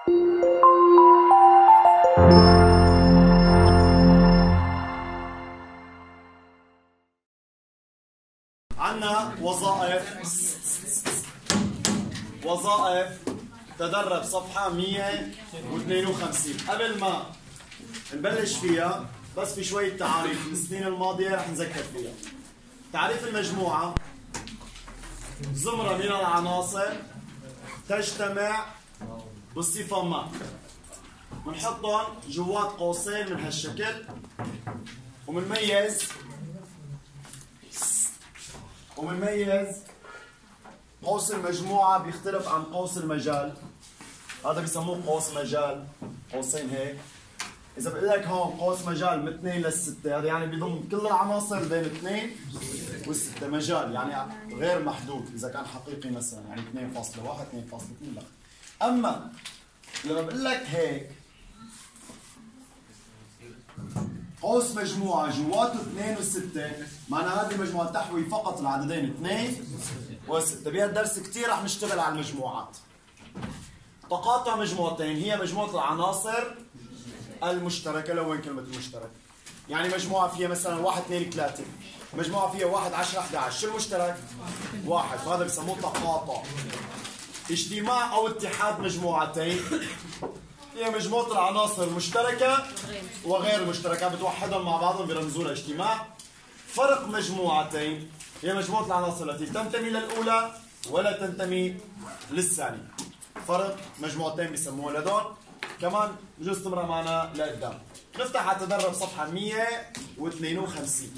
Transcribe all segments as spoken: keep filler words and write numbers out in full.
عنا وظائف وظائف تدرب صفحة مية واثنين وخمسين. قبل ما نبلش فيها بس في شوية تعاريف من السنين الماضية رح نذكر فيها. تعريف المجموعة: زمرة من العناصر تجتمع بصفة ما، بنحطهم جوات قوسين من هالشكل، وبنميز وبنميز قوس المجموعة بيختلف عن قوس المجال. هذا بيسموه قوس مجال، قوسين هيك. إذا بقول لك هون قوس مجال من اثنين للستة، هذا يعني بيضم كل العناصر بين اثنين والستة. مجال يعني غير محدود، إذا كان حقيقي مثلا يعني اثنين فاصلة واحد اثنين فاصلة اثنين لا. أما لما بقول لك هيك قوس مجموعة جواته اثنين وستة، معناها هذه المجموعة تحوي فقط العددين اثنين وستة. بهالدرس كثير رح نشتغل على المجموعات. تقاطع مجموعتين هي مجموعة العناصر المشتركة. لوين كلمة المشترك؟ يعني مجموعة فيها مثلا واحد اثنين ثلاثة، مجموعة فيها واحد عشرة أحد عشر، شو المشترك؟ واحد، فهذا بسموه تقاطع. اجتماع أو اتحاد مجموعتين هي مجموعة العناصر المشتركة وغير المشتركة، بتوحدهم مع بعضهم برمزوا لها اجتماع. فرق مجموعتين هي مجموعة العناصر التي تنتمي للأولى ولا تنتمي للثانية. فرق مجموعتين بيسموها لدون. كمان بجوز تمرق معنا لقدام. نفتح على تدرب صفحة مية واثنين وخمسين.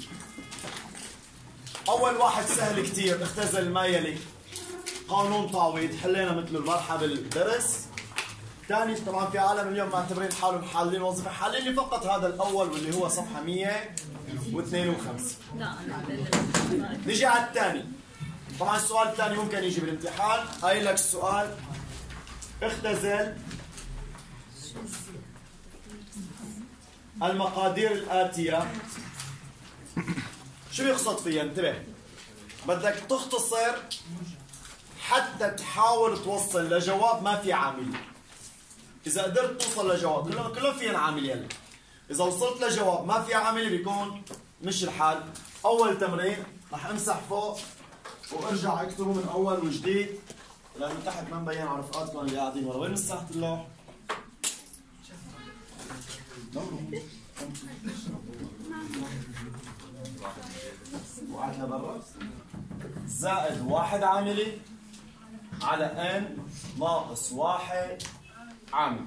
أول واحد سهل كثير، اختزل ما يلي. قانون تعويض، حلينا مثل المرحلة بالدرس. ثاني طبعا في عالم اليوم معتبرين حالهم حالين وظيفة، حالين لي فقط هذا الأول واللي هو صفحة مية واثنين وخمسين. نجي على الثاني. طبعا السؤال الثاني ممكن يجي بالامتحان، قايل لك السؤال: اختزل المقادير الآتية. شو بيقصد فيها؟ انتبه، بدك تختصر حتى تحاول توصل لجواب ما في عاملية. إذا قدرت توصل لجواب، كلهم كلهم فيهم عاملية يلا. إذا وصلت لجواب ما في عاملية بيكون مش الحال. أول تمرين رح امسح فوق وارجع اكتبه من أول وجديد، لأنه تحت ما مبين على رفقاتكم اللي قاعدين ورا. وين مسحت اللوح؟ واحد لبرا. زائد واحد عاملي على ان ناقص واحد عامل.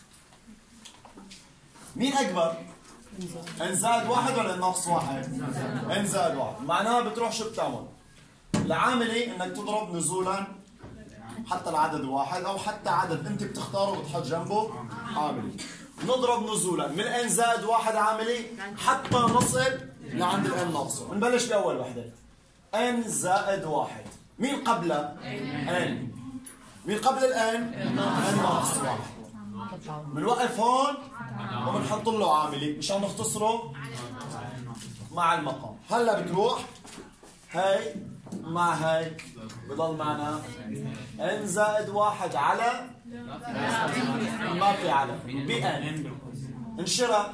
مين أكبر؟ ان زائد واحد ولا ان ناقص واحد؟ ان زائد واحد. معناها بتروح شو بتعمل؟ العاملي انك تضرب نزولا حتى العدد واحد، او حتى عدد انت بتختاره وتحط جنبه عاملي. نضرب نزولا من ان زائد واحد عاملي حتى نصل لعند الان ناقصه. بنبلش باول وحده. ان زائد واحد، مين قبله؟ ان. مين قبل الان؟ ان ناقص واحد. بنوقف هون وبنحط له عاملي مشان نختصره مع المقام. هلا بتروح هاي مع هاي، بضل معنا ان زائد واحد على ما في على بان. انشرها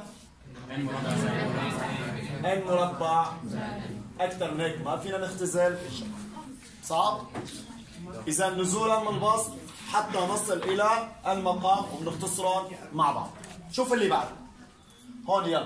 ان مربع. اكثر من هيك ما فينا نختزل، صعب. اذا نزولا من البسط حتى نصل الى المقام وبنختصرهم مع بعض. شوف اللي بعد هون يلا.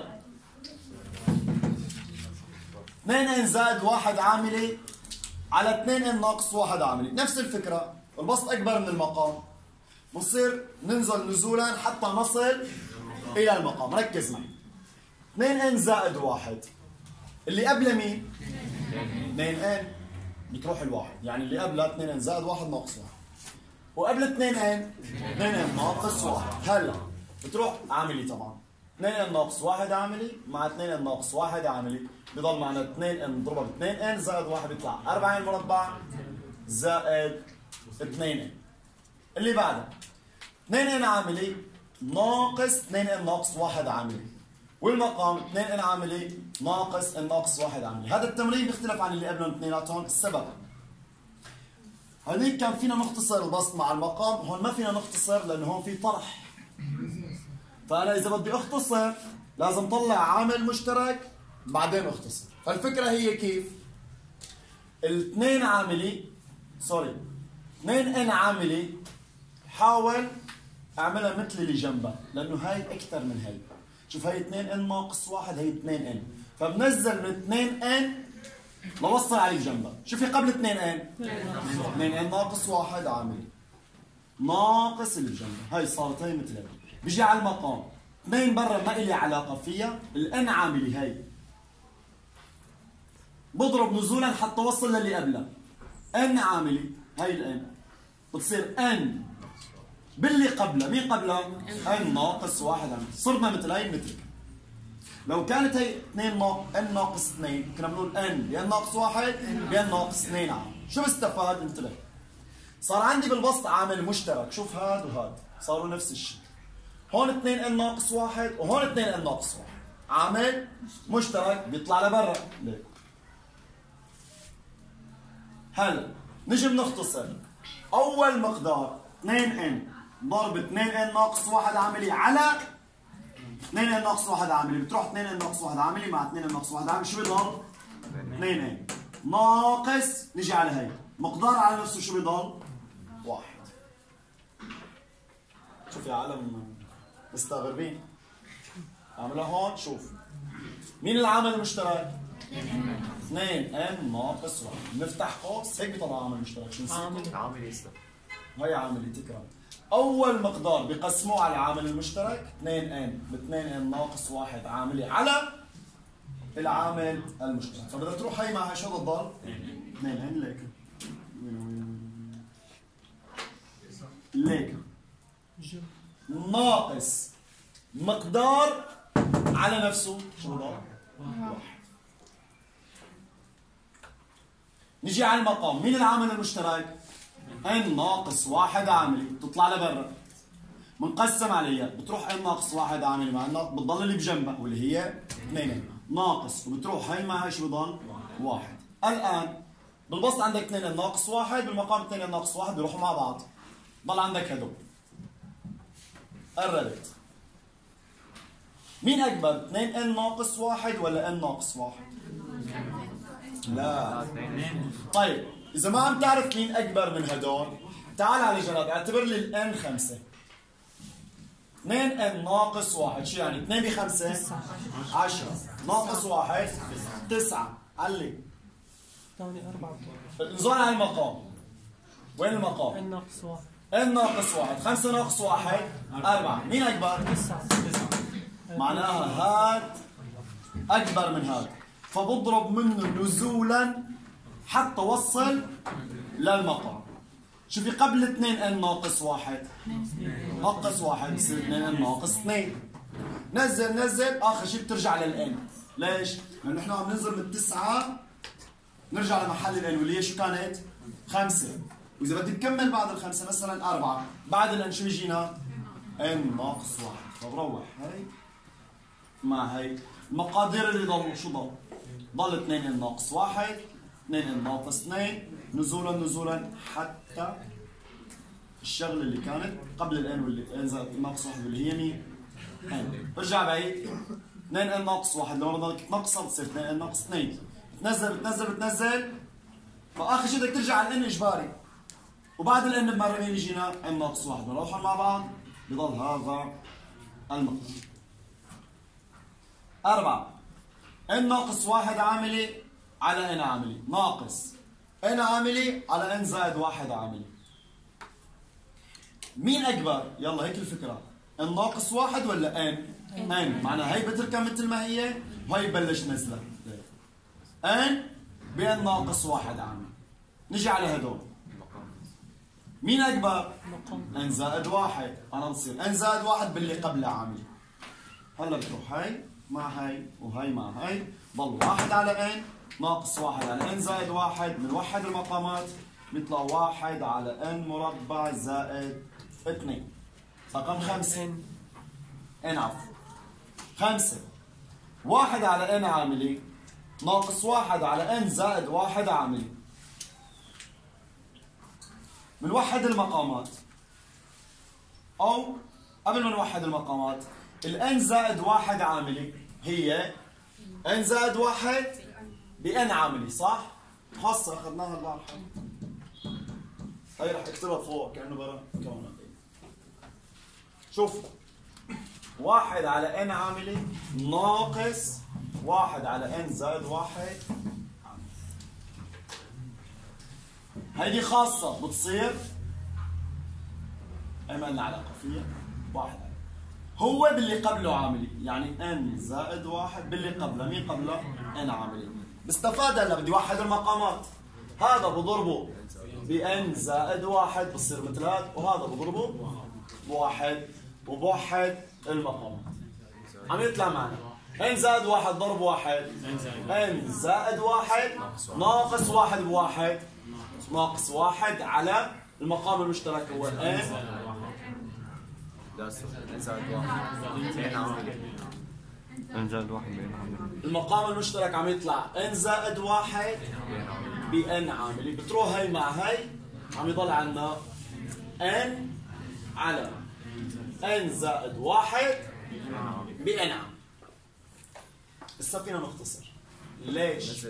اثنين ان زائد واحد عاملي على اثنين ان ناقص واحد عاملي، نفس الفكرة. البسط أكبر من المقام، بصير ننزل نزولا حتى نصل إلى المقام. ركز معي. اثنين ان زائد واحد، اللي قبله مين؟ اثنين ان، بتروح الواحد، يعني اللي قبله اثنين ان زائد واحد ناقص واحد. وقبل اثنين ان اثنين ان ناقص واحد. هلا بتروح عاملي طبعا. اثنين ان ناقص واحد عاملي مع اثنين ان ناقص واحد عاملي، بضل معنا اثنين ان نضربها ب اثنين ان زائد واحد بيطلع أربعة ان مربع زائد اثنين ان. اللي بعدها اثنين ان عاملي ناقص اثنين ان ناقص واحد عاملي، والمقام اثنين ان عاملي ناقص ان ناقص واحد عاملي. هذا التمرين بيختلف عن اللي قبلهم اثنيناتهم. السبب هنيك كان فينا نختصر البسط مع المقام، هون ما فينا نختصر لأنه هون في طرح. فأنا إذا بدي أختصر لازم طلع عامل مشترك بعدين أختصر. فالفكرة هي كيف؟ الاثنين عاملي سوري اثنين ان عاملي حاول اعملها مثل اللي جنبها لأنه هاي أكثر من هاي. شوف هاي اثنين ان ناقص واحد، هي اثنين ان، فبنزل من اثنين ان لوصل عليه جنبها. شوفي قبل اثنين ان اثنين ان ناقص واحد عاملي ناقص اللي بجنبها، هاي صارت هي مثل هي. بيجي على المقام اثنين برا ما إلي علاقة فيها، الان عاملي هاي بضرب نزولا حتى اوصل للي قبلها. ان عاملي هاي الان بتصير ان باللي قبلها، مين قبلها؟ ان ناقص واحد عاملي. صرنا مثل هاي مثل. لو كانت هي اثنين ناقص ان ناقص اثنين كنا بنقول ان بان ناقص واحد بان ناقص اثنين عامل. شو بستفاد؟ انتبه. صار عندي بالبسط عامل مشترك، شوف هاد وهاد صاروا نفس الشيء. هون اثنين ان ناقص واحد وهون اثنين ان ناقص واحد. عامل مشترك بيطلع لبرا. ليك. هلا نجي بنختصر. أول مقدار اثنين ان ضرب اثنين ان ناقص واحد عاملي على اثنين ان ناقص واحد عاملي، بتروح اثنين ان ناقص واحد عاملي مع اثنين ان ناقص واحد عاملي، شو بيضل؟ اثنين ان ناقص، نجي على هي مقدار على نفسه شو بيضل؟ واحد. شوف يا عالم مستغربين. اعملها هون. شوف مين العامل المشترك؟ اثنين ان ناقص واحد. نفتح قوس هيك بيطلع عامل مشترك. شو نسيت؟ عامل يسلم. هي عامل تكرم. اول مقدار بقسموه على العامل المشترك اثنين ان ب اثنين ان ناقص واحد عاملي على العامل المشترك. فبدها تروح هي مع هي شو بتضل؟ اثنين ان ليك ليك ناقص مقدار على نفسه شو بضل؟ واحد. نجي على المقام، مين العامل المشترك؟ ان ناقص واحد عاملي بتطلع لبرا. بنقسم عليها بتروح ان ناقص واحد عاملي مع الناقص بتضل اللي بجنبها واللي هي اثنين ناقص، وبتروح هي مع هي شو بضل؟ واحد. الان بالبسط عندك اثنين ناقص واحد، بالمقام اثنين ناقص واحد بيروحوا مع بعض. ضل عندك هدول. قربت. مين اكبر؟ اثنين ان ناقص واحد ولا ان ناقص واحد؟ لا. طيب إذا ما عم تعرف مين أكبر من هدول، تعال على جنب اعتبر لي الان خمسة. اثنين ان ناقص واحد، شو يعني؟ اثنين بخمسة؟ عشرة. ناقص واحد؟ تسعة. علي. ثاني أربعة. انزل على المقام. وين المقام؟ ان ناقص واحد. ان ناقص واحد، خمسة ناقص واحد؟ أربعة. مين أكبر؟ تسعة. معناها هاد أكبر من هاد. فبضرب منه نزولا حتى وصل للمقام. شوفي قبل اثنين ان ناقص واحد ناقص واحد بصير اثنين ان ناقص اثنين. نزل نزل اخر شيء بترجع للان. ليش؟ لانه نحن عم ننزل من التسعه نرجع لمحل الان واللي هي شو كانت؟ خمسه. واذا بدي تكمل بعد الخمسه مثلا اربعه، بعد الان شو يجينا؟ ان ناقص واحد. فبروح هي مع هي المقادير اللي ضلوا شو ضل؟ ضل اثنين ان ناقص واحد، اثنين ان ناقص اثنين، نزولا نزولا حتى الشغله اللي كانت قبل الان واللي ان زائد ناقص واحد اللي هي مين؟ ان. برجع بعيد اثنين ان ناقص واحد، لو بدك تنقصها بتصير اثنين ان ناقص اثنين. بتنزل بتنزل بتنزل فاخر شيء بدك ترجع على الان اجباري. وبعد الان بمره مين يجينا؟ ان ناقص واحد. بنروحهم مع بعض بضل هذا المقدار. أربعة. ان ناقص واحد عاملي على ان عاملي ناقص ان عاملي على ان زائد واحد عاملي. مين أكبر؟ يلا هيك الفكرة. ان ناقص واحد ولا ان؟ ان معناها هي بتركب مثل ما هي وهي ببلش نزلة. ان بان ناقص واحد عاملي. نجي على هدول. مين أكبر؟ ان زائد واحد. أنا بصير ان زائد واحد باللي قبله عاملي. هلا بتروح هي مع هي وهي مع هي، ضل واحد على ان ناقص واحد على ان زائد واحد. بنوحد المقامات بيطلع واحد على ان مربع زائد اثنين. رقم خمسة. ان عفوا خمسة. واحد على ان عاملي ناقص واحد على ان زائد واحد عاملي. بنوحد المقامات، أو قبل ما نوحد المقامات الان زائد واحد عاملي هي ان زائد واحد بان عاملي، صح؟ خاصة أخذناها البارحة. هي رح اكتبها فوق كأنه برا كونها. شوف، واحد على ان عاملي ناقص واحد على ان زائد واحد عاملي. هيدي خاصة بتصير أي ما لنا علاقة فيها، واحد على هو باللي قبله عاملي، يعني ان زائد واحد باللي قبله، مين قبله؟ ان عاملي. بستفاد هلا بدي وحد المقامات، هذا بضربه بان زائد واحد بصير مثل هذا، وهذا بضربه بواحد وبوحد المقامات. عم يطلع معنا ان زائد واحد ضرب واحد، ان زائد واحد ناقص واحد بواحد، ناقص واحد على المقام المشترك هو ان ان زائد واحد بين عاملي. ان زائد واحد بين عاملي. المقام المشترك عم يطلع ان زائد واحد بان عاملي، بتروح هي مع هي عم يضل عندنا ان على ان زائد واحد بان عاملي. هسه فينا نختصر. ليش؟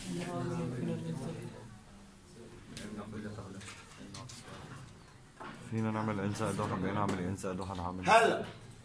فينا نعمل ان زائد واحد بين عاملي ان زائد واحد عاملي. هلا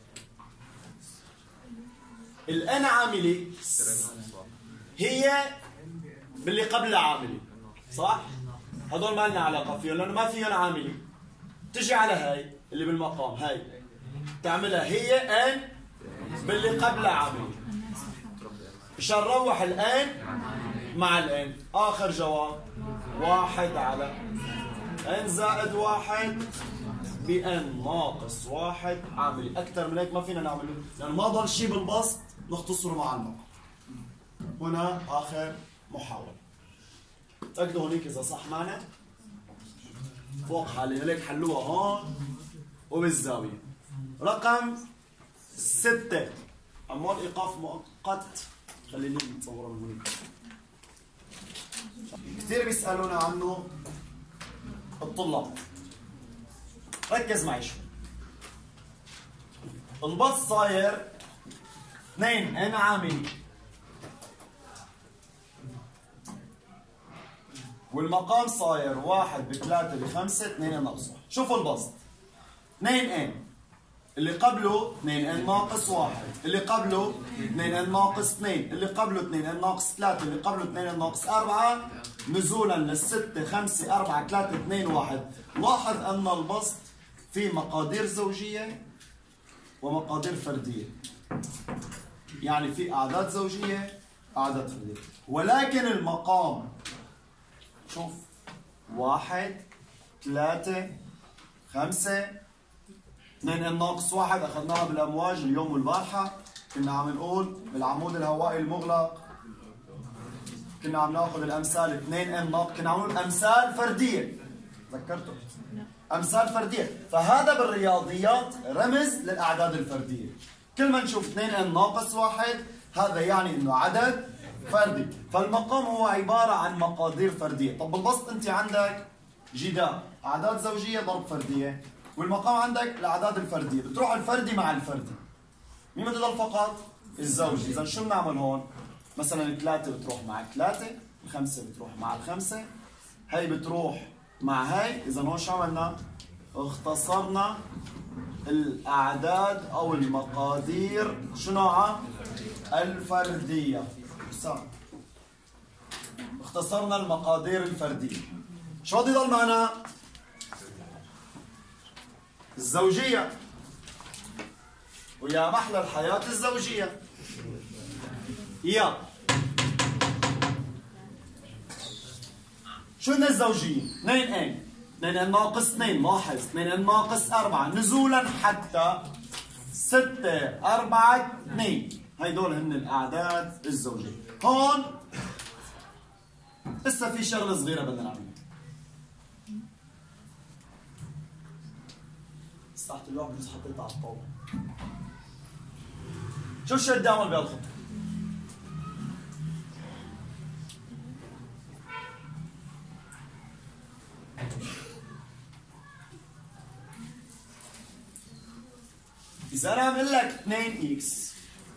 الان عاملي هي باللي قبلها عاملي، صح؟ هذول ما لنا علاقه فيهم لانه ما فيهم عاملي. تجي على هاي اللي بالمقام، هاي تعملها هي ان باللي قبلها عاملي، مشان نروح الان مع الان. اخر جواب واحد على ان زائد واحد بان ناقص واحد عاملي. اكثر من هيك ما فينا نعمله لانه ما ضل شيء بالبسط نختصره مع المقام. هنا اخر محاولة. تأكدوا هونيك اذا صح معنا. فوق حاليا ليك حلوها هون وبالزاوية. رقم ستة أموال إيقاف مؤقت. خليني نصورها من هونيك. كثير بيسألونا عنه الطلاب. ركز معي شوي. البسط صاير اثنين ان عاملي والمقام صاير واحد بثلاثة بخمسة اثنين ان ناقص واحد. شوفوا البسط اثنين ان اللي قبله اثنين ان ناقص واحد، اللي قبله اثنين ان ناقص اثنين، اللي قبله اثنين ان ناقص ثلاثة، اللي قبله اثنين ان ناقص أربعة، نزولا للستة خمسة أربعة ثلاثة اثنين واحد. لاحظ أن البسط في مقادير زوجية ومقادير فردية، يعني في أعداد زوجية أعداد فردية، ولكن المقام شوف واحد ثلاثة خمسة اثنين ان ناقص واحد أخذناها بالأمواج اليوم والبارحة. كنا عم نقول بالعمود الهوائي المغلق كنا عم ناخذ الأمثال اثنين ان ناقص، كنا عم نقول أمثال فردية. تذكرتوا؟ أمثال فردية، فهذا بالرياضيات رمز للأعداد الفردية. كل ما نشوف اثنين ان ناقص واحد هذا يعني انه عدد فردي، فالمقام هو عبارة عن مقادير فردية. طب بالبسط انت عندك جداء أعداد زوجية ضرب فردية، والمقام عندك الأعداد الفردية، بتروح الفردي مع الفردي. مين بده يضل فقط؟ الزوجي. إذا شو بنعمل هون؟ مثلا الثلاثة بتروح مع الثلاثة، الخمسة بتروح مع الخمسة، هي بتروح مع هي. إذا هون شو عملنا؟ اختصرنا الأعداد أو المقادير شو نوعها؟ الفردية. اختصرنا المقادير الفردية. شو بده يضل معنا؟ الزوجية. ويا محلى الحياة الزوجية. يا شو هن الزوجية؟ اثنين ان، اثنين ان ناقص اثنين، لاحظ اثنين ان ناقص أربعة، نزولا حتى ستة أربعة اثنين. هيدول هن الأعداد الزوجية. هون لسه في شغلة صغيرة بدنا نعملها. استحت اللوحة بجوز حطيتها على الطاولة. شو الشيء بدي أعمل بهالخطة؟ إذا أنا عم أقول لك اثنين إكس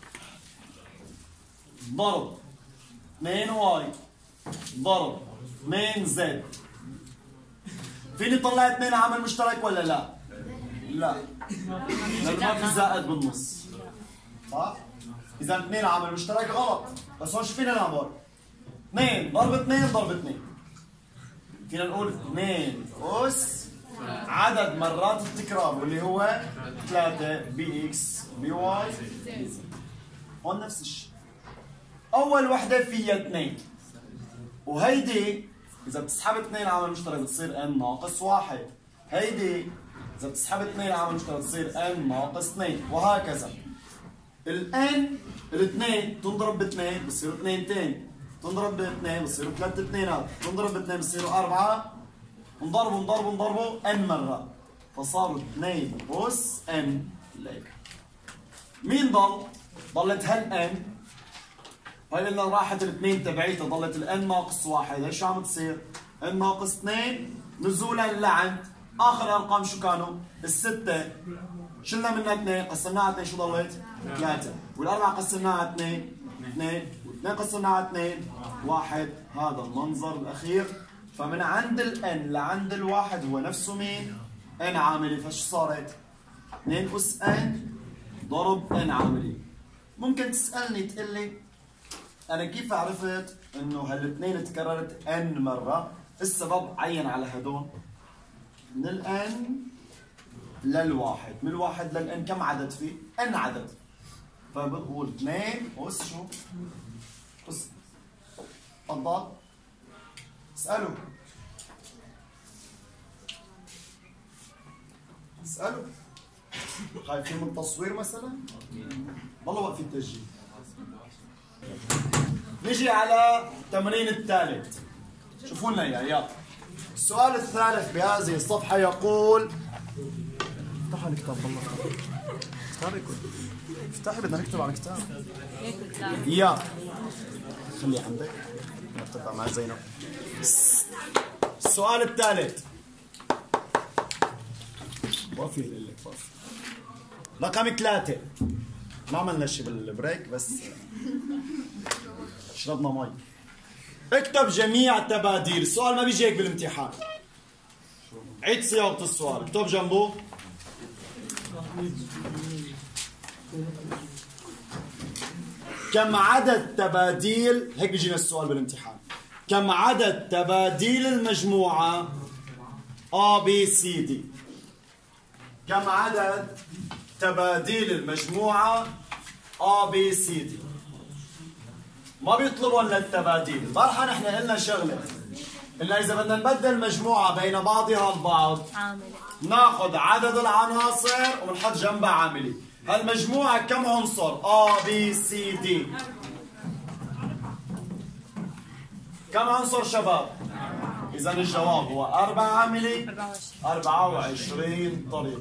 ضرب اثنين واي ضرب اثنين زد، فيني طلع اثنين عامل مشترك ولا لا؟ لا، لأنه ما في زائد بالنص. صح؟ إذا اثنين عامل مشترك غلط، بس هون شو فينا نعمل؟ اثنين ضرب اثنين ضرب اثنين. فينا نقول اثنين أس عدد مرات التكرار واللي هو ثلاثة بي اكس بي واي بي زد. هون نفس الشيء. أول وحدة فيها اثنين، وهيدي إذا بتسحب اثنين عامل مشترك بتصير n ناقص واحد. هيدي إذا بتسحب اثنين عامل مشترك بتصير n ناقص اثنين، وهكذا. ال n الاثنين تنضرب باثنين بصيروا اثنينتين، تنضرب باثنين بصيروا ثلاث اثنينات، تنضرب باثنين بصيروا أربعة، نضربوا نضربوا نضربوا n مرات، فصاروا اثنين أس n ليك. مين ضل؟ ضلت هال n، هاي قلنا راحت الاثنين تبعيتها، ضلت ال n ناقص واحد، هي شو عم تصير؟ n ناقص اثنين نزولا لعند آخر أرقام شو كانوا؟ الستة، شلنا منها اثنين قسمناها على اثنين شو ضلت؟ ثلاثة، والأربعة قسمناها على اثنين اثنين، واثنين قسمناها على اثنين واحد، هذا المنظر الأخير. فمن عند ال n لعند الواحد هو نفسه مين؟ n عاملي، فش صارت؟ اثنين أس n ضرب n عاملي. ممكن تسألني تقول لي أنا كيف عرفت إنه هالاثنين تكررت n مرة؟ السبب عين على هدول من ال n للواحد، من الواحد لل n كم عدد فيه؟ n عدد. فبقول اثنين أس شو؟ أس. تفضل اسألوا اسألوا. خايفين من التصوير مثلا؟ والله وقف التسجيل. نجي على التمرين الثالث، شوفوا لنا اياه يلا. السؤال الثالث بهذه الصفحة يقول، افتحوا الكتاب والله. افتحي افتحي بدنا نكتب على الكتاب. يا خليه عندك نتبع مع زينب. السؤال الثالث وقفي لك وقفي. رقم ثلاثة، ما عملنا شيء بالبريك بس شربنا مي. اكتب جميع التباديل، السؤال ما بيجي هيك بالامتحان. عيد صياغة السؤال، اكتب جنبه كم عدد تباديل، هيك بيجينا السؤال بالامتحان، كم عدد تباديل المجموعة A B C D. كم عدد تباديل المجموعة A B C D. ما بيطلبوا لنا التباديل. طرحا نحن قلنا شغله، قلنا اذا بدنا نبدل مجموعه بين بعضها البعض ناخذ عدد العناصر ونحط جنبها عاملي. هالمجموعه كم عنصر؟ A B C D. كم عنصر شباب؟ اذا الجواب هو أربعة عاملي، أربعة وعشرين طريقه.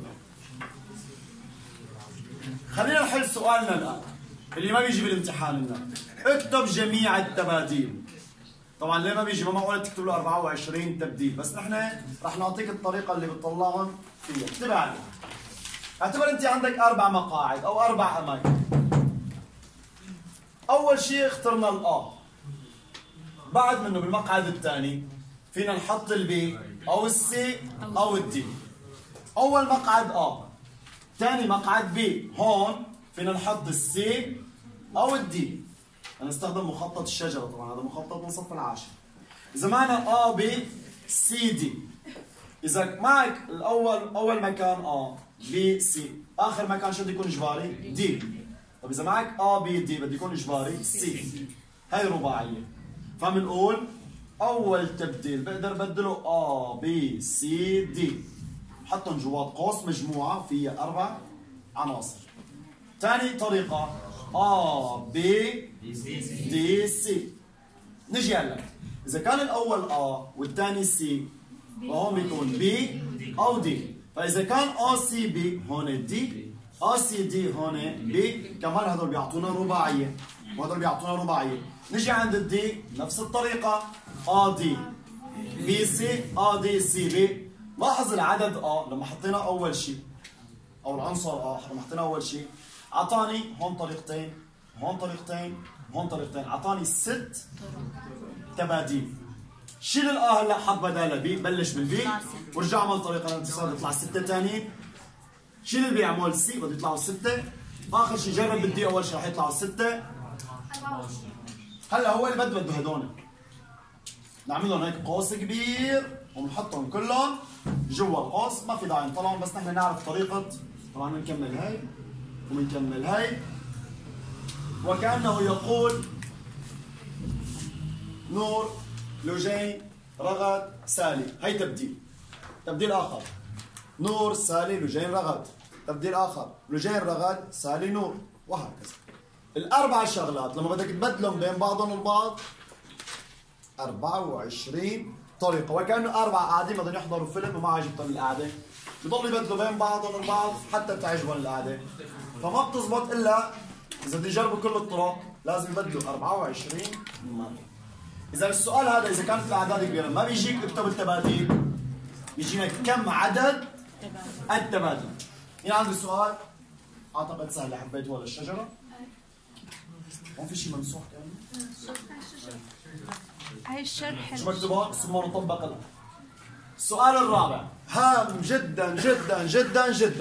خلينا نحل سؤالنا الان اللي ما بيجي بالامتحان لنا. اكتب جميع التباديل. طبعا ليه ما بيجي؟ ما معقول تكتب له أربعة وعشرين تبديل، بس نحن رح نعطيك الطريقه اللي بتطلعهم فيها. اكتبها عليه. اعتبر انت عندك اربع مقاعد او اربع اماكن. اول شيء اخترنا الآ. بعد منه بالمقعد الثاني فينا نحط البي او السي او الدي. اول مقعد آ، ثاني مقعد بي، هون فينا نحط السي او الدي. هنستخدم مخطط الشجرة، طبعا هذا مخطط من صف العاشر. إذا معنا A B C D، إذا معك الأول أول مكان A B C، آخر مكان شو بده يكون إجباري؟ D. طب إذا معك A B D بده يكون إجباري C. هاي رباعية. فبنقول أول تبديل بقدر بدله A B C D، بحطهم جوات قوس مجموعة فيها أربع عناصر. ثاني طريقة A B D C. نجي هلا، إذا كان الأول A والثاني C فهون بيكون B أو D. فإذا كان A C B هون D، A C D هون B، كمان هذول بيعطونا رباعية وهذول بيعطونا رباعية. نجي عند الدي نفس الطريقة A D B C A D C B. لاحظ العدد A لما حطينا أول شيء او العنصر الاخر حطينا اول شيء، اعطاني هون طريقتين، هون طريقتين، هون طريقتين، اعطاني ست تباديل. شيل الاه هلا حط بدالها بي، بلش بالبي ورجع اعمل طريقه الانتصار يطلع سته ثانيين. شيل البي اعمل سي بده يطلعوا سته. اخر شيء جرب بالدي اول شيء رح يطلعوا سته. هلا هو اللي بده بده هدول نعمل لهم هيك قوس كبير ونحطهم كلهم جوا القوس، ما في داعي نطلعهم بس نحن نعرف طريقه. طبعا بنكمل هي وبنكمل هي وكانه يقول نور لوجين رغد سالي. هي تبديل. تبديل اخر نور سالي لوجين رغد. تبديل اخر لوجين رغد سالي نور، وهكذا. الاربع شغلات لما بدك تبدلهم بين بعضهم البعض أربعة وعشرين طريقه، وكانه اربعه قاعدين بدهم يحضروا فيلم وما عجبتهم القعده، بضلوا يبدلوا بين بعضهم البعض حتى بتعجبهم القعده. فما بتزبط الا اذا بده يجربوا كل الطرق لازم يبدلوا أربعة وعشرين مره. اذا السؤال هذا اذا كانت الاعداد كبيره ما بيجيك اكتب التباديل، بيجينا كم عدد التبادل. هنا عندي سؤال اعتقد سهل، حبيت ولا الشجره؟ هون في شيء ممسوح كمان؟ هاي الشرح شو مكتوب هون؟ اسمه نطبق الآن. السؤال الرابع هام جدا جدا جدا جدا.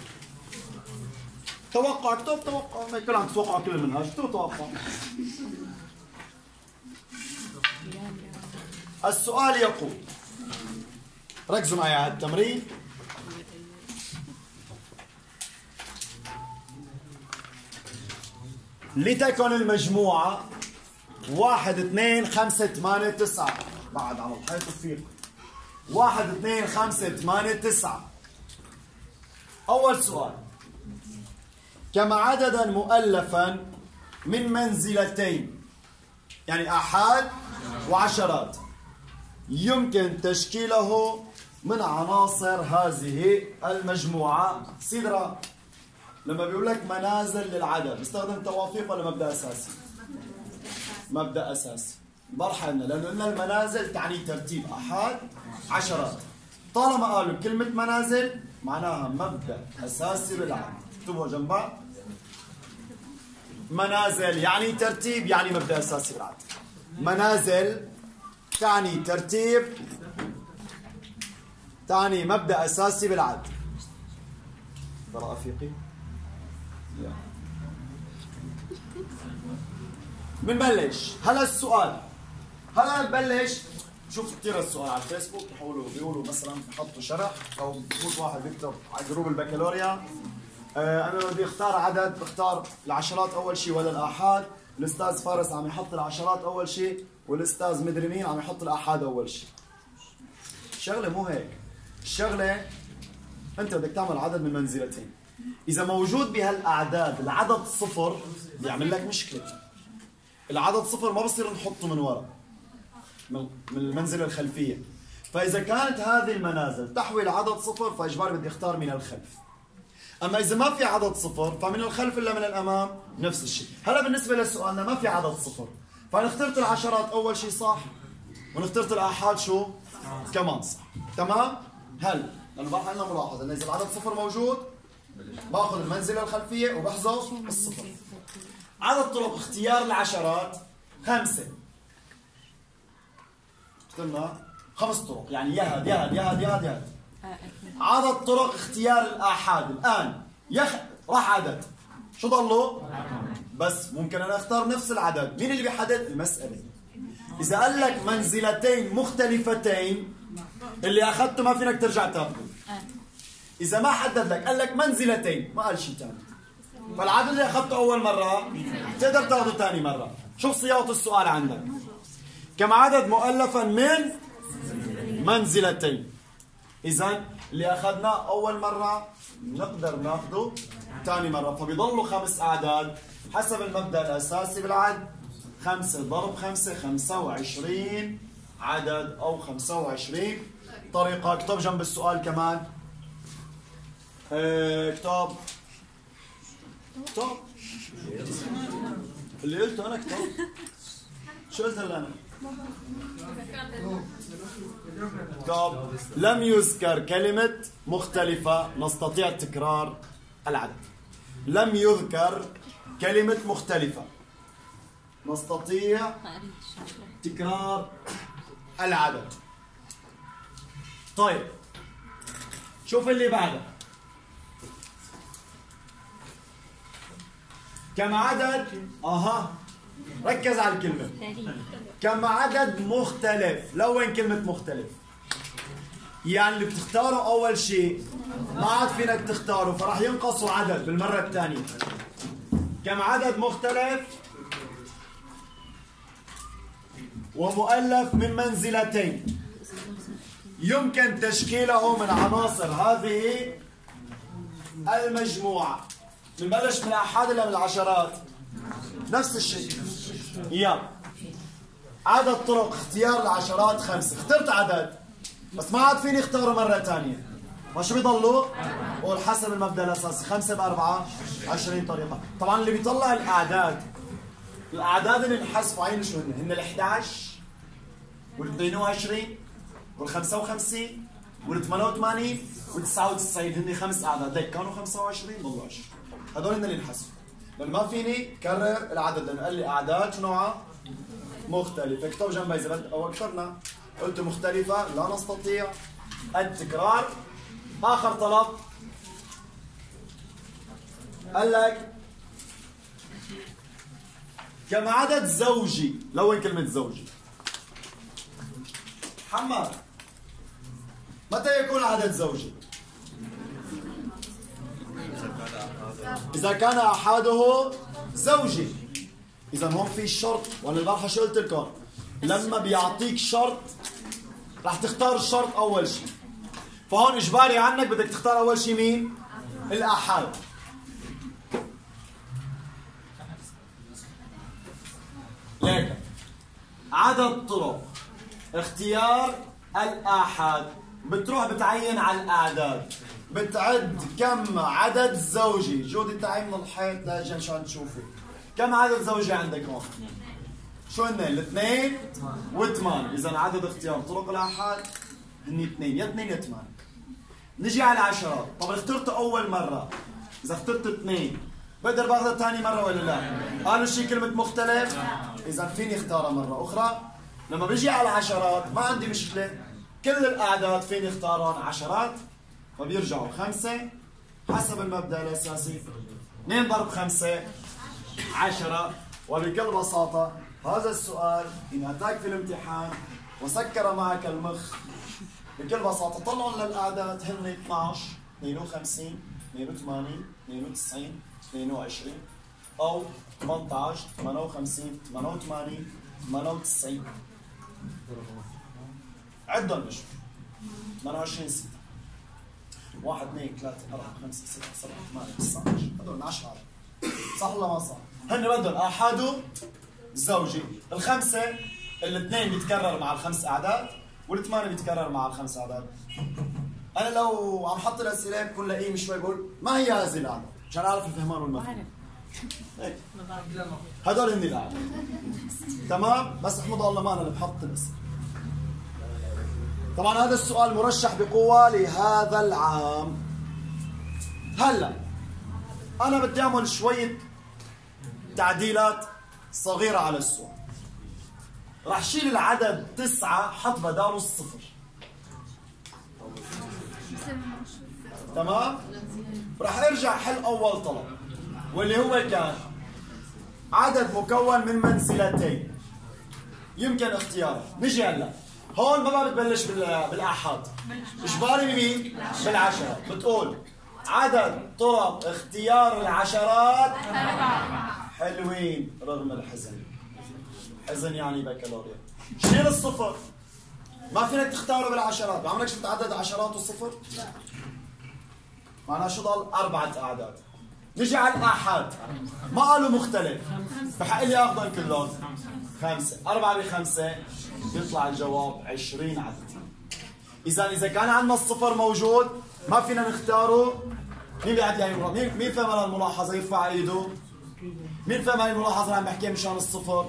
توقع اكتب توقع، ما يكون عم تتوقع كل المنهج، اكتب توقع. السؤال يقول، ركزوا معي على التمرين. لتكن المجموعة واحد اثنين خمسة ثمانية تسعة، بعد على الحيط الفيق، واحد اثنين خمسة ثمانية تسعة. أول سؤال، كم عددا مؤلفا من منزلتين يعني آحاد وعشرات يمكن تشكيله من عناصر هذه المجموعة؟ سيدرا لما بيقول لك منازل للعدد بيستخدم توافيق ولا مبدأ أساسي؟ مبدأ أساسي. برحة لنا لأنه قلنا المنازل تعني ترتيب آحاد عشرات. طالما قالوا كلمة منازل معناها مبدأ أساسي بالعدد. اكتبوا جنبها. منازل يعني ترتيب يعني مبدأ أساسي بالعدد. منازل تعني ترتيب تعني مبدأ أساسي بالعدد. ترى أفيقي؟ لا. بنبلش هلا السؤال. هلا بنبلش. شوف كثير السؤال على الفيسبوك بيحاولوا بيقولوا مثلا بحطوا شرح او بفوت واحد بيكتب على جروب البكالوريا آه انا بدي اختار عدد، بختار العشرات اول شيء ولا الاحاد. الاستاذ فارس عم يحط العشرات اول شيء والاستاذ مدري مين عم يحط الاحاد اول شيء. الشغله مو هيك. الشغله انت بدك تعمل عدد من منزلتين. اذا موجود بهالاعداد العدد صفر بيعمل لك مشكله. العدد صفر ما بصير نحطه من ورا من المنزله الخلفيه. فاذا كانت هذه المنازل تحوي العدد صفر فاجباري بدي اختار من الخلف. اما اذا ما في عدد صفر فمن الخلف الا من الامام نفس الشيء. هلا بالنسبه لسؤالنا ما في عدد صفر، فانا اخترت العشرات اول شيء صح وانا اخترت الاحاد شو؟ كمان صح. تمام؟ هلا لانه بقى عندنا ملاحظه انه اذا العدد صفر موجود باخذ المنزله الخلفيه وبحذف الصفر. عدد طرق اختيار العشرات خمسه. قلنا خمس طرق يعني يهد يهد يهد يهد يهد. عدد طرق اختيار الآحاد الآن يخ... راح عدد شو ضلوا؟ بس ممكن أنا أختار نفس العدد. مين اللي بيحدد؟ المسألة. إذا قال لك منزلتين مختلفتين اللي أخذته ما فينك ترجع تاخذه. إذا ما حدد لك قال لك منزلتين ما قال شيء ثاني فالعدد اللي أخذته أول مرة تقدر تاخذه ثاني مرة. شوف صياغة السؤال عندك. كم عدد مؤلفا من منزلتين. إذا اللي أخذناه أول مرة نقدر ناخذه ثاني مرة فبيضلوا خمس أعداد حسب المبدأ الأساسي بالعد. خمسة ضرب خمسة خمسة وعشرين عدد أو خمسة وعشرين طريقة. اكتب جنب السؤال كمان. اكتب اكتب اللي قلته أنا اكتب. شو قلت هلا أنا؟ طب لم يذكر كلمة مختلفة نستطيع التكرار العدد. لم يذكر كلمة مختلفة. نستطيع تكرار العدد. طيب شوف اللي بعده. كم عدد اها ركز على الكلمة. كم عدد مختلف. لون كلمة مختلف. يعني اللي بتختاره أول شيء ما عاد فينك تختاره، فراح ينقصوا عدد بالمرة الثانية. كم عدد مختلف ومؤلف من منزلتين يمكن تشكيله من عناصر هذه المجموعة. بنبلش من الآحاد ولا من العشرات؟ نفس الشيء. يلا عدد طرق اختيار العشرات خمسة. اخترت عدد بس ما عاد فيني اختاره مرة ثانية. ما شو بيضلوا؟ قول حسب المبدأ الأساسي. خمسة بأربعة عشرين طريقة. طبعا اللي بيطلع الأعداد، الأعداد اللي انحذفوا عين شو هن؟ هن ال إحدى عشر وال اثنين وعشرين وال خمسة وخمسين وال ثمانية وثمانين وال تسعة وتسعين. هن خمس أعداد. هيك كانوا خمسة وعشرين ضلوا عشرة. هذول هن اللي انحذفوا. لأن ما فيني كرر العدد لأنه قال لي أعداد شو نوعها؟ مختلفة. اكتب جنبها إذا بدك أو أكثرنا. قلت مختلفة لا نستطيع التكرار. آخر طلب قال لك كم عدد زوجي. لون كلمة زوجي. محمد متى يكون عدد زوجي؟ إذا كان أحده زوجي. إذا هون في شرط، وأنا البارحة شو قلت لكم؟ لما بيعطيك شرط رح تختار الشرط أول شيء. فهون إجباري عنك بدك تختار أول شيء مين؟ الآحاد. لكن عدد طرق اختيار الآحاد بتروح بتعين على الأعداد. بتعد كم عدد زوجي. جودي تعي من الحيط لاجي عشان تشوفي كم عدد زوجي عندك هون. شو هن؟ الاثنين والثمان. إذا عدد اختيار طرق الآحاد هن اثنين، يا اثنين يا ثمان. نجي على العشرات. طب اخترته أول مرة. إذا اخترت اثنين بقدر باخذها ثاني مرة ولا لا؟ قالوا شيء كلمة مختلف؟ إذا فيني اختارها مرة أخرى. لما بيجي على العشرات ما عندي مشكلة. كل الأعداد فيني اختارهم عشرات فبيرجعوا خمسة حسب المبدأ الأساسي. اثنين ضرب خمسة عشرة. وبكل بساطة هذا السؤال إن أتاك في الامتحان وسكر معك المخ بكل بساطة طلعوا للأعداد هن اثنعش اثنين وخمسين اثنين وثمانين اثنين وتسعين اثنين وعشرين أو ثمانية عشر ثمانية وخمسين ثمانية وثمانين ثمانية وتسعين. عدهم بشوف. ثمانية وعشرين ستة واحد اثنين ثلاثة أربعة خمسة ستة سبعة ثمانية تسعة عشر. هذول عشرة. صح ولا ما صح؟ هن بدهم آحاد زوجي. الخمسة الاثنين بيتكرر مع الخمس أعداد والثمانية بيتكرر مع الخمس أعداد. أنا لو عم حط الأسئلة بكون لئيم شوي بقول ما هي هذه الأعداد عشان أعرف الفهمان والمفهوم. هذول هن الأعداد. تمام؟ بس احمد الله ما أنا اللي بحط الأسئلة. طبعا هذا السؤال مرشح بقوة لهذا العام. هلا أنا بدي أعمل شوية تعديلات صغيرة على السؤال. راح شيل العدد تسعة حط بداله الصفر. تمام؟ راح ارجع حل أول طلب واللي هو كان عدد مكون من منزلتين يمكن اختياره. نجي هلا هون ما بتبلش بالآحاد. إجباري بمين؟ بالعشرة. بتقول عدد طرق اختيار العشرات حلوين رغم الحزن. حزن يعني بكالوريا. شيل الصفر. ما فينك تختاره بالعشرات. عمرك شفت عدد عشرات وصفر؟ معناها شو ضل؟ أربعة أعداد. نجي على الآحاد. ما قالوا مختلف. بحق لي آخذهم كلهم. خمسة. أربعة بخمسة بيطلع الجواب عشرين عدد. إذا إذا كان عندنا الصفر موجود ما فينا نختاره. مين بيعد لي هي الملاحظة؟ مين مين فهم الملاحظة يرفع ايده؟ مين فهم هاي الملاحظة اللي عم بحكيها مشان الصفر؟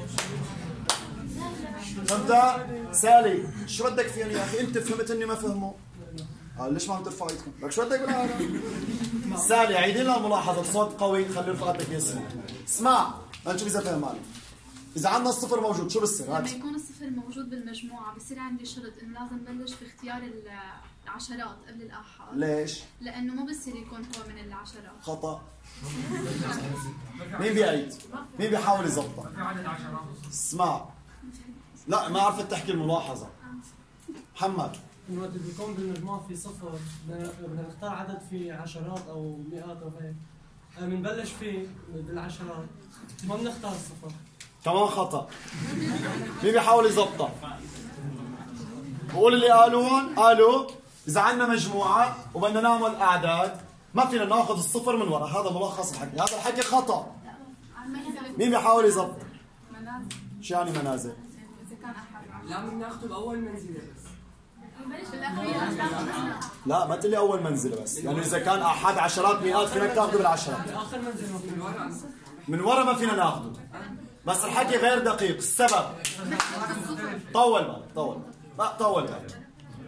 فهمتها؟ سالي شو بدك فيني يا اخي؟ انت فهمت اني ما فهمه؟ قال ليش ما عم ترفع ايدكم؟ لك شو بدك بالعالم؟ سالي عيدي لنا الملاحظة بصوت قوي خلي رفقاتك يسمعوا. اسمع نشوف إذا فهماني. إذا عندنا الصفر موجود شو بصير؟ لما يكون الصفر موجود بالمجموعة بصير عندي شرط إنه لازم بلش باختيار العشرات قبل الآحاد. ليش؟ لأنه ما بصير يكون هو من العشرات. خطأ. مين بيعيد؟ مين بيحاول يظبطها؟ اسمع. لا ما عرفت تحكي الملاحظة. محمد. الوقت بيكون بالمجموعة في صفر بدنا نختار عدد في عشرات أو مئات أو هيك. بنبلش فيه بالعشرات ما بنختار الصفر. كمان خطأ. مين بيحاول يظبطها؟ بقول اللي قالوهم قالوا إذا عندنا مجموعة وبدنا نعمل أعداد ما فينا ناخذ الصفر من ورا، هذا ملخص الحكي، هذا الحكي خطأ. مين بيحاول يظبط؟ منازل. شو يعني منازل؟ إذا كان أحد. لا بدنا ناخذه بأول منزلة بس. لا ما تقول لي أول منزلة بس، لأنه يعني إذا كان أحد عشرات مئات فينا تاخذه بالعشرات. آخر منزلة من ورا. من ورا ما فينا ناخذه. بس الحكي غير دقيق، السبب طول بالك طول لا طول بالك.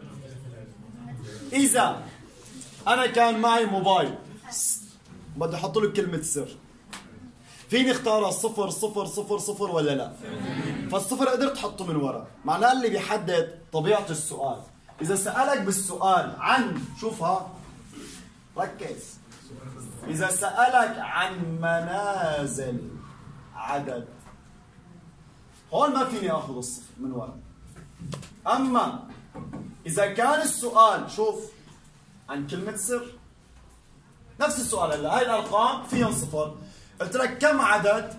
إذا أنا كان معي موبايل بدي أحط له كلمة سر، فيني اختارها صفر صفر صفر صفر ولا لا؟ فالصفر قدرت تحطه من ورا، معناه اللي بيحدد طبيعة السؤال. إذا سألك بالسؤال عن شوفها ركز، إذا سألك عن منازل عدد هون ما فيني اخذ الصفر من ورا. اما اذا كان السؤال شوف عن كلمة سر نفس السؤال هلا هاي الارقام فيهم صفر، قلت لك كم عدد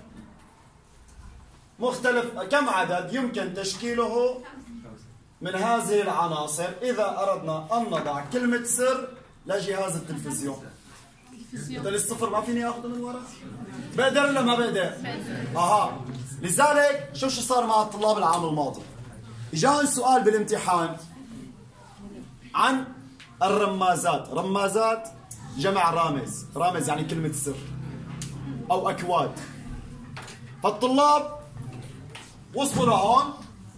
مختلف كم عدد يمكن تشكيله من هذه العناصر اذا اردنا ان نضع كلمة سر لجهاز التلفزيون. قلت لي الصفر ما فيني اخذه من ورا؟ بقدر ولا ما بقدر؟ اها لذلك شوف شو صار مع الطلاب العام الماضي. اجاهم سؤال بالامتحان عن الرمازات، رمازات جمع رامز، رامز يعني كلمة سر او اكواد. فالطلاب وصلوا لهون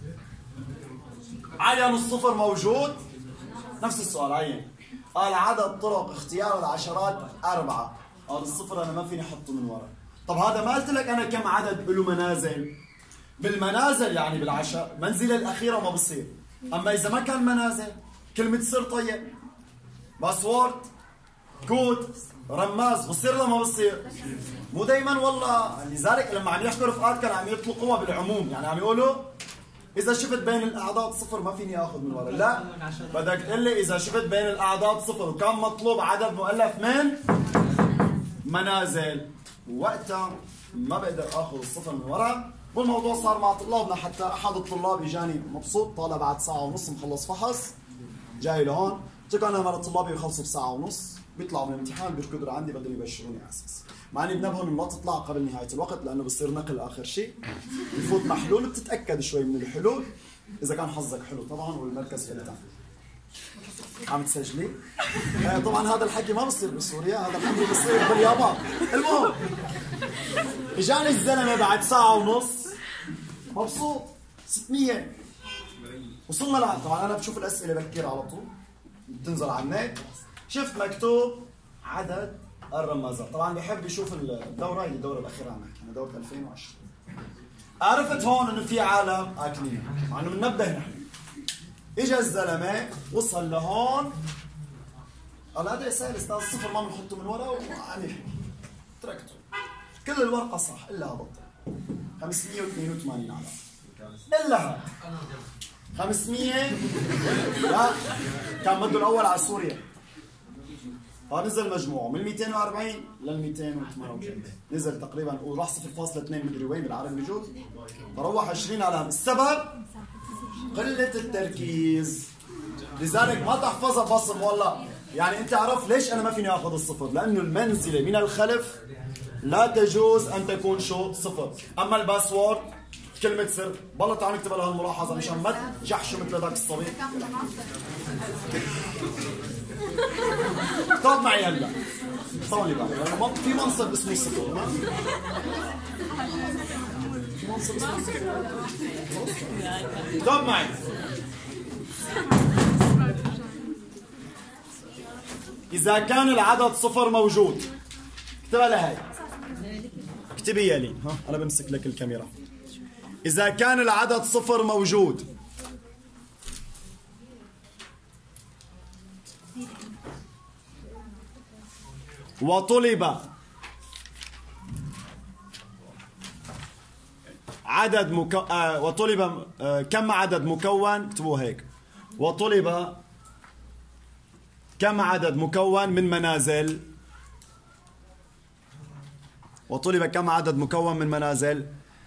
عينوا الصفر موجود، نفس السؤال عين قال عدد طرق اختيار العشرات أربعة، قال الصفر أنا ما فيني أحطه من ورا. طب هذا ما قلت لك أنا كم عدد له منازل؟ بالمنازل يعني بالعشر منزلة الأخيرة ما بصير. أما إذا ما كان منازل كلمة سر طيب باسورد كود رماز بصير ولا ما بصير؟ مو دايما والله. لذلك لما عم يحكوا رفقات كانوا عم يطلقوها بالعموم، يعني عم يقولوا إذا شفت بين الأعداد صفر ما فيني آخذ من ورا، لا بدك تقول لي إذا شفت بين الأعداد صفر وكان مطلوب عدد مؤلف من منازل وقتها ما بقدر آخذ الصفر من ورا. والموضوع صار مع طلابنا، حتى أحد الطلاب إجاني مبسوط طالع بعد ساعة ونص مخلص فحص جاي لهون، قلت له أنا مرة طلابي بيخلصوا بساعة ونص بيطلعوا من الامتحان بيركضوا عندي بدهم يبشروني على أساس، مع اني بنبههم ما تطلع قبل نهايه الوقت لانه بصير نقل اخر شيء، بفوت محلول بتتاكد شوي من الحلول اذا كان حظك حلو طبعا والمركز فلتان. عم تسجلي؟ آه طبعا هذا الحكي ما بصير بسوريا، هذا الحكي بصير باليابان. المهم اجاني الزلمه بعد ساعه ونص مبسوط ستمية وصلنا لعند، طبعا انا بشوف الاسئله بكير على طول بتنزل على النت، شفت مكتوب عدد الرمازات، طبعا بحب يشوف الدوره، هي الدوره الاخيره عم نحكي دوره ألفين وعشرين. عرفت هون انه في عالم اكلين، مع انه بننبه نحن. اجى الزلمه وصل لهون قال هذا سهل استاذ الصفر ما بنحطه من ورا وعم يحكي، تركته كل الورقه صح الا هذا خمسمية واثنين وثمانين علامه الا هذا خمسمية لا كان بده الاول على سوريا، فنزل مجموعه من مئتين وأربعين لل مئتين وثمانية وثلاثين، نزل تقريبا وراح صفر فاصلة اثنين مدري وين بالعربي بجوز، فروح عشرين علامه. السبب قله التركيز، لذلك ما تحفظها بصم والله. يعني انت عرف ليش انا ما فيني اخذ الصفر؟ لانه المنزله من الخلف لا تجوز ان تكون شو صفر. اما الباسورد كلمة سر بالله تعالوا نكتب لها الملاحظة مشان ما تجحشوا مثل ذاك الصبي. طب معي هلا طولي بالك في منصب اسمه الصفر، ما في منصب اسمه الصفر. طب معي إذا كان العدد صفر موجود، اكتبها لهي، اكتبي يا لين. ها أنا بمسك لك الكاميرا. إذا كان العدد صفر موجود وطلب عدد مكو... آه وطلب آه كم عدد مكون، اكتبوه هيك، وطلب كم عدد مكون من منازل، وطلب كم عدد مكون من منازل،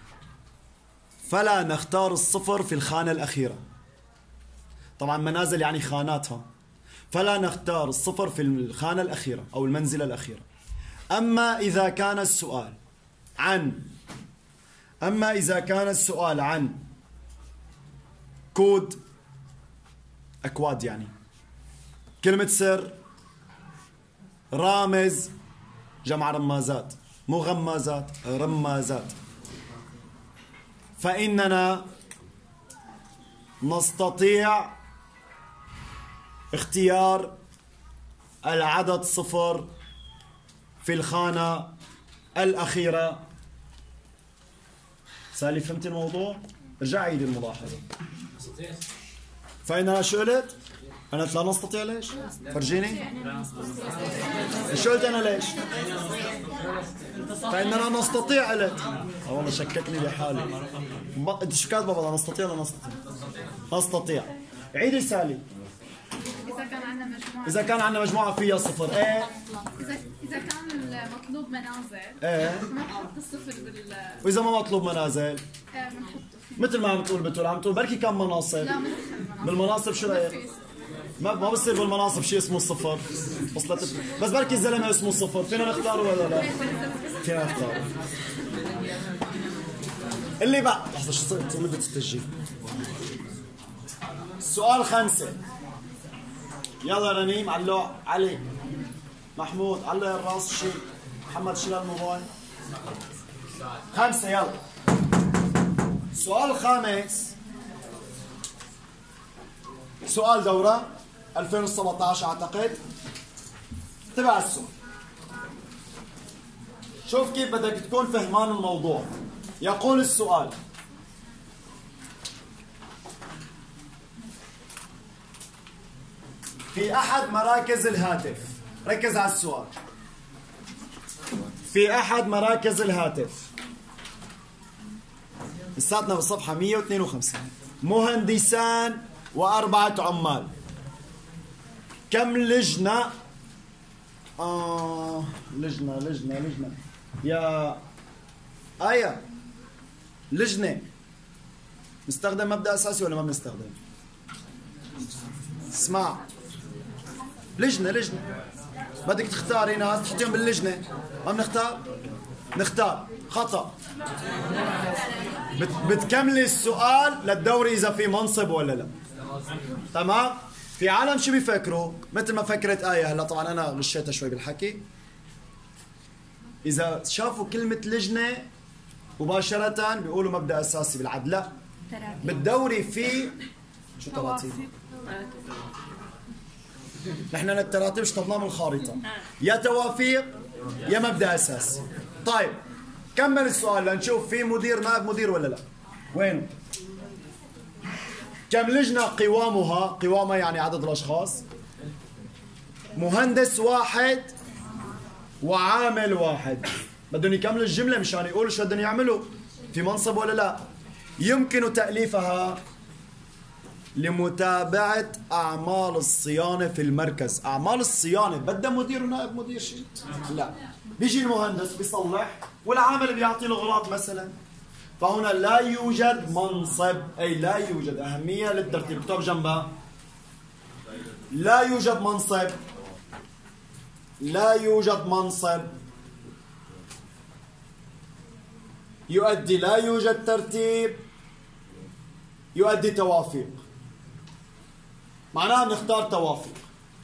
فلا نختار الصفر في الخانة الأخيرة. طبعا منازل يعني خاناتها، فلا نختار الصفر في الخانة الأخيرة أو المنزلة الأخيرة. أما إذا كان السؤال عن أما إذا كان السؤال عن كود أكواد، يعني كلمة سر، رامز جمع رمازات، مغمازات رمازات، فإننا نستطيع اختيار العدد صفر في الخانة الأخيرة. سالي فهمت الموضوع؟ ارجع عيد الملاحظة. فإننا شو قلت؟ أنا لا نستطيع ليش؟ فرجيني. شو قلت أنا ليش؟ فإننا نستطيع قلت. اه والله شككني بحالي. أنت شو كاتبة بابا؟ نستطيع ولا نستطيع؟ نستطيع. عيدي سالي. إذا كان عندنا مجموعة إذا كان عندنا مجموعة فيها صفر، إيه؟ إذا إذا كان المطلوب منازل، إيه؟ بنحط الصفر بال وإذا ما مطلوب منازل؟ إيه بنحطه فيه. مثل ما عم تقول بتقول عم تقول بركي كم مناصب؟ لا ما ندخل بالمناصب شو رأيك؟ ما ما بصير بالمناصب شيء اسمه الصفر. وصلت؟ بس بركي الزلمة اسمه الصفر، فينا نختاره ولا لا؟ فينا نختاره. اللي بقى لحظة شو صرت مدة التسجيل؟ السؤال خمسة. يلا رنيم علو علي محمود علو الراس شيل محمد شيل الموبايل. خمسة يلا. السؤال الخامس سؤال دورة ألفين وسبعة عشر أعتقد. تبع السؤال، شوف كيف بدك تكون فهمان الموضوع. يقول السؤال: في أحد مراكز الهاتف، ركز على السؤال، في أحد مراكز الهاتف، لساتنا بالصفحة مئة واثنين وخمسين، مهندسان وأربعة عمال. كم لجنة؟ آه لجنة لجنة لجنة يا آية، لجنة نستخدم مبدأ أساسي ولا ما بنستخدم؟ اسمع، لجنة لجنة بدك تختاري ناس تحطيهم باللجنة، ما بنختار؟ نختار. خطأ. بت بتكملي السؤال للدوري إذا في منصب ولا لا. تمام؟ في عالم شو بيفكروا؟ مثل ما فكرت آية هلا، طبعا أنا غشيتها شوي بالحكي. إذا شافوا كلمة لجنة مباشرة بيقولوا مبدأ أساسي بالعدل. لا، بالدوري في شو تراتيب؟ نحن التراتيب شطبناه من الخارطة، يا توافيق يا مبدأ أساسي. طيب كمل السؤال لنشوف في مدير نائب مدير ولا لا. وين؟ كم لجنة قوامها؟ قوامها يعني عدد الأشخاص. مهندس واحد وعامل واحد. بدهم يكملوا الجملة مشان يقولوا شو بدهم يعملوا، في منصب ولا لا. يمكن تأليفها لمتابعة أعمال الصيانة في المركز. أعمال الصيانة بدها مدير ونائب مدير شيء؟ لا، بيجي المهندس بيصلح والعامل بيعطي الأغراض مثلا. فهنا لا يوجد منصب، أي لا يوجد أهمية للترتيب. اكتب جنبها لا يوجد منصب، لا يوجد منصب يؤدي لا يوجد ترتيب يؤدي توافيق. معناها بنختار توافيق.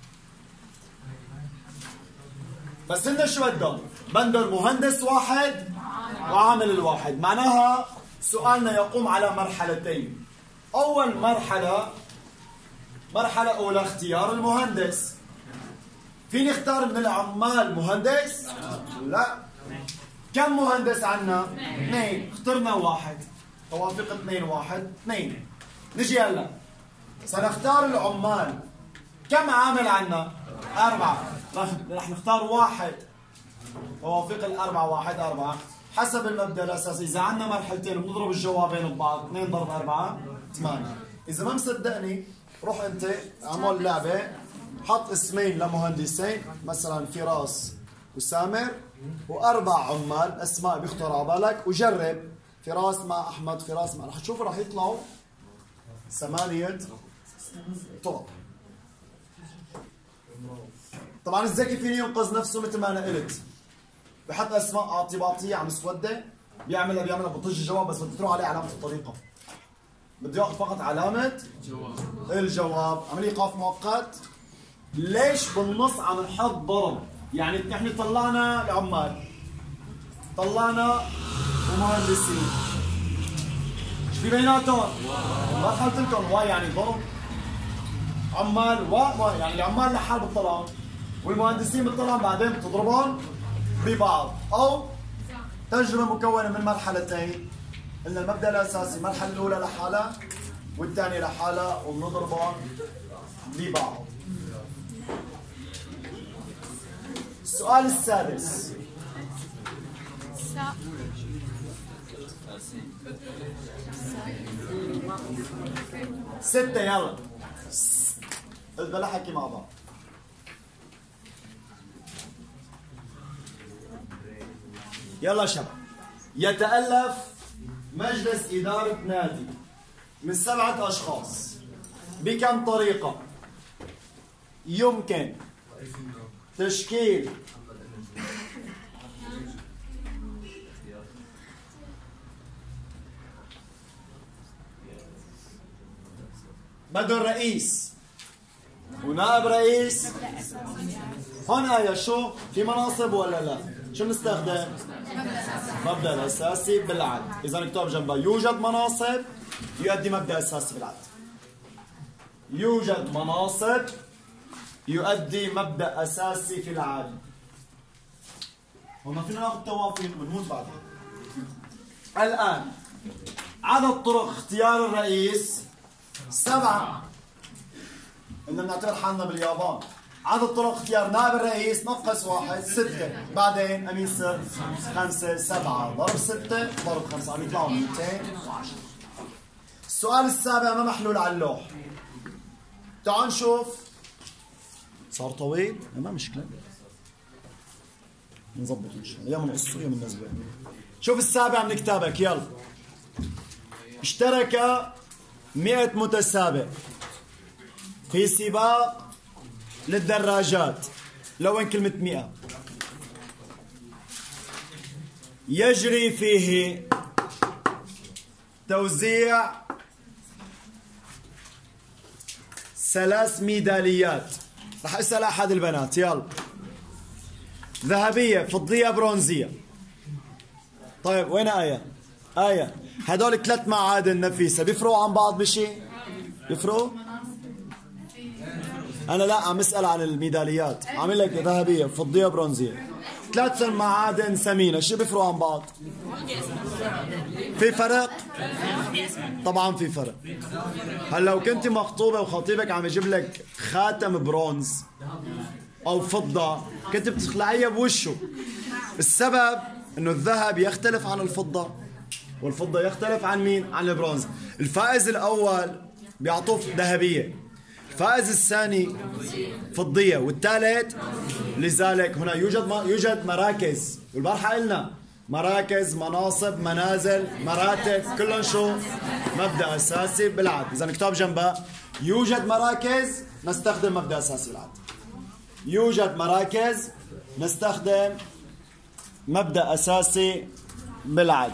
بس هن شو بدهم؟ بدهم مهندس واحد وعامل الواحد. معناها سؤالنا يقوم على مرحلتين. أول مرحلة، مرحلة أولى اختيار المهندس. فيني اختار من العمال مهندس؟ لا. كم مهندس عنا؟ اثنين. اخترنا واحد. توافق اثنين واحد اثنين. نجي هلا سنختار العمال. كم عامل عنا؟ أربعة. رح نختار واحد. توافق الأربعة واحد أربعة. حسب المبدأ الأساسي إذا عنا مرحلتين بنضرب الجوابين ببعض اثنين ضرب أربعة ثمانية. إذا ما مصدقني روح أنت اعمل لعبة حط اسمين لمهندسين مثلا فراس وسامر وأربع عمال أسماء بيخطر على بالك وجرب فراس مع أحمد فراس مع رح تشوف رح يطلعوا ثمانية طرق. طبعا الذكي فيني ينقذ نفسه مثل ما أنا قلت بحط أسماء اعتباطية على مسودة بيعملها بيعملها بطج الجواب بس بدي تروح عليه علامة الطريقة. بدي ياخذ فقط علامة الجواب. عملية قاف مؤقت. ليش بالنص عم نحط ضرب؟ يعني نحن طلعنا العمال طلعنا ومهندسين ايش في بيناتهم؟ ما دخلت لكم واي يعني ضرب عمال و يعني العمال لحال بتطلعهم والمهندسين بتطلعهم بعدين بتضربهم ببعض او تجربة مكونة من مرحلتين. قلنا المبدأ الأساسي المرحلة الأولى لحالها والثانية لحالها وبنضربهم ببعض. السؤال السادس. ستة يلا. قلت بلا حكي مع بعض. يلا شباب. يتألف مجلس إدارة نادي من سبعة أشخاص. بكم طريقة يمكن تشكيل بده الرئيس ونائب رئيس. هون آية شو في مناصب ولا لا؟ شو بنستخدم؟ مبدأ الأساسي بالعد. إذا نكتب جنبها يوجد مناصب يؤدي مبدأ أساسي بالعد. يوجد مناصب يؤدي مبدأ أساسي في العدل. وما فينا ناخذ توافق ونموت بعدها. الآن عدد طرق اختيار الرئيس سبعة. إننا بنعتبر حالنا باليابان. عدد طرق اختيار نائب الرئيس نقص واحد ستة. بعدين أمين سر خمسة سبعة ضرب ستة ضرب خمسة عم يطلعوا مئتين وعشرة. السؤال السابع ما محلول على اللوح. تعالوا نشوف. صار طويل؟ ما مشكلة. نظبط إن شاء الله. يا بنقصه يا بننزله. شوف السابع من كتابك يلا. اشترك مئة متسابق في سباق للدراجات. لوين كلمة مئة؟ يجري فيه توزيع ثلاث ميداليات. رح اسأل أحد البنات يلا. ذهبية فضية برونزية. طيب وين آية؟ آية هدول ثلاث معادن نفيسة بيفرقوا عن بعض بشيء؟ بيفرقوا؟ أنا لا عم أسأل عن الميداليات. عامل لك ذهبية فضية برونزية. ثلاث معادن ثمينة شو بيفرقوا عن بعض؟ في فرق؟ طبعا في فرق. هلا لو كنت مخطوبة وخطيبك عم يجيب لك خاتم برونز أو فضة كنت بتخلعيها بوشه. السبب إنه الذهب يختلف عن الفضة والفضة يختلف عن مين؟ عن البرونز. الفائز الأول بيعطوه ذهبية. الفائز الثاني فضية والثالث. لذلك هنا يوجد يوجد مراكز والبارحة قلنا مراكز مناصب منازل مراتب كلهم شو؟ مبدأ أساسي بالعدل. إذا نكتب جنبها يوجد مراكز نستخدم مبدأ أساسي بالعدل. يوجد مراكز نستخدم مبدأ أساسي بالعدل.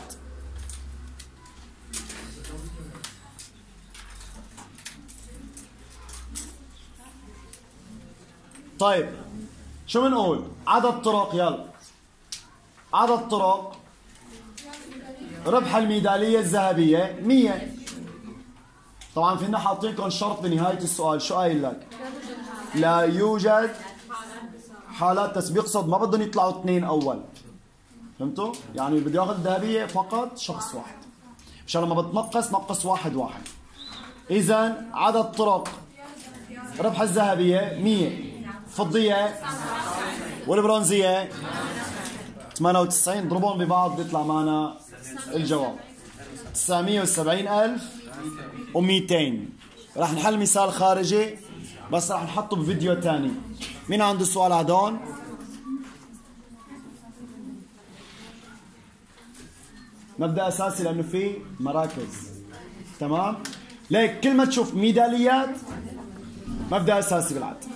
طيب شو بنقول؟ عدد طرق يلا. عدد طرق ربح الميدالية الذهبية مية. طبعا فينا حاطين لكم شرط بنهاية السؤال. شو قايل لك؟ لا يوجد حالات تسبيق صد ما بدهم يطلعوا اثنين اول. فهمتوا؟ يعني اللي بده ياخذ الذهبيه فقط شخص واحد. مشان لما بتنقص نقص واحد واحد. اذا عدد طرق ربح الذهبيه مية، فضيه والبرونزيه ثمانية وتسعين، ضربهم ببعض بيطلع معنا الجواب تسعمية وسبعين ألف ومئتين. رح نحل مثال خارجي بس رح نحطه بفيديو ثاني. مين عنده سؤال عدون؟ مبدأ أساسي لأنه في مراكز. تمام؟ ليك كل ما تشوف ميداليات مبدأ أساسي بالعد.